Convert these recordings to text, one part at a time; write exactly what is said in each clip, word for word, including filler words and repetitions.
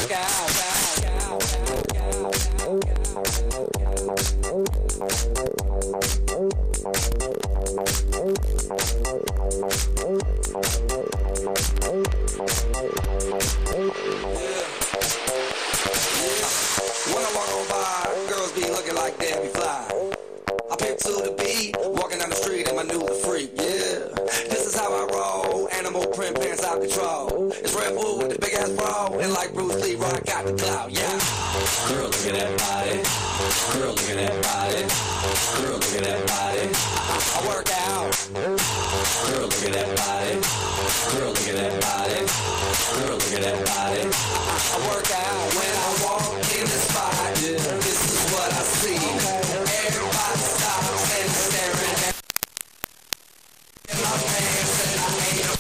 work out, out, When I walk on by, girls be looking like Debbie Fly. I pick to the beat, walking down the street in my new freak, yeah. This is how I roll, animal print pants out control. It's Red Bull with the big ass bra, and like Bruce Lee, I got the clout, yeah. Girl, look at that body. Girl, look at that body. Girl, look at that body. I work out. Girl, look at that body. Girl, look at that body. Girl, look at that body. I work out when I walk in the spot. This is what I see. Everybody stops and staring at my pants, and I ain't.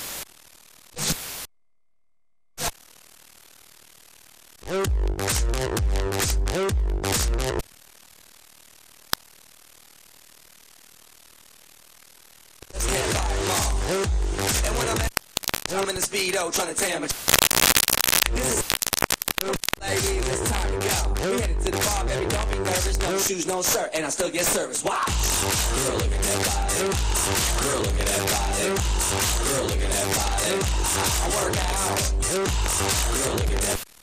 And when I'm at, I'm in the speedo trying to tell me. This is ladies, it's time to go. We headed to the bar, baby, don't be nervous. No shoes, no shirt, and I still get service. Wow. Girl, look at that body. Girl, look at that body. Girl, look at that body. I work out. Girl, look at that.